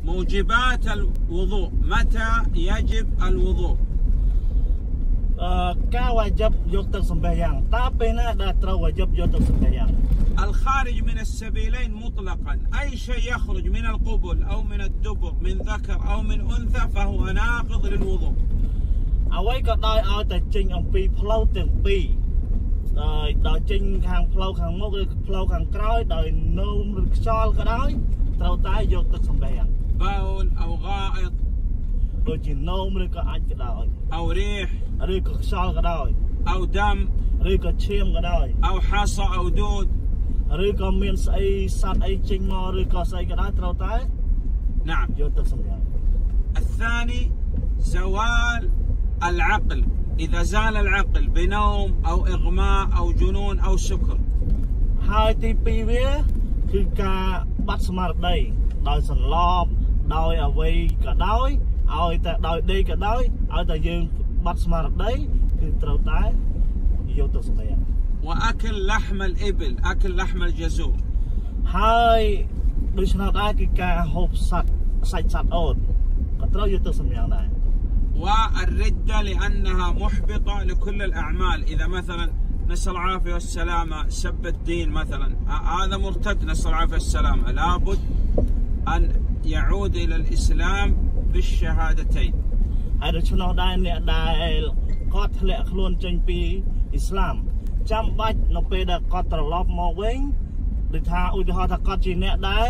موجبات الوضوء متى يجب الوضوء ការវាយប់យកទឹកសម្បេះយ៉ាងតើពេលណាដែលត្រូវវាយប់យកទឹកសម្បេះយ៉ាង الخارج من السبيلين مطلقا أي شيء يخرج من القبل أو من الدبر من ذكر أو من أنثى فهو ناقض للوضوء អ្វីក៏ដោយឲ្យតែចេញអំពីផ្លូវទាំងពីរដោយចេញខាងផ្លូវខាងមុខឬផ្លូវខាងក្រោយដោយនោមឬខ្យល់ក៏ដោយត្រូវតែយកទឹកសម្បេះយ៉ាង بول أو غائط ដូចជានោមឬក៏អាចក៏ដោយ أو ريح ឬក៏ខ្យល់ក៏ដោយ أو دم ឬក៏ឈាមក៏ដោយ أو حصى أو دود ឬក៏មានស្អីសត្វអីចេញមកឬក៏ស្អីក៏ដោយត្រូវតែ نعم យកទឹកសម្បេះ الثاني زوال العقل إذا زال العقل بنوم أو إغماء أو جنون أو سكر ហើយទីពីរវាគឺការបាត់ស្មារតីដោយសន្លប់ដោយអ្វីក៏ដោយឲ្យតែដោយដេកក៏ដោយឲ្យតែយើងបាត់ស្មារតីគឺត្រូវតែយកទឹកសម្បេះ وأكل لحم الإبل أكل لحم الجزور ហើយដូច្នោះដែរគឺការហូបសាច់សត្វអូតក៏ត្រូវយកទឹកសម្បេះដែរ والردة لأنها محبطة لكل الأعمال إذا مثلا نسأل العافية والسلامة سب الدين مثلا هذا مرتد نسأل العافية والسلامة لابد أن يعود إلى الإسلام بالشهادتين ហើយដូច្នោះដែរអ្នកដែលគាត់ធ្លាក់ខ្លួនចេញពីអ៊ីស្លាមចាំបាច់នៅពេលដែលគាត់ត្រឡប់មកវិញដូចថាឧទាហរណ៍ថាគាត់ជាអ្នកដែល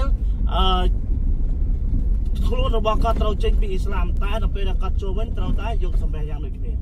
ខ្លួនរបស់គាត់ត្រូវចេញពីអ៊ីស្លាមតែដល់ពេលដែលគាត់ចូលវិញត្រូវតែយកសម្បេះយ៉ាងដូចគ្នា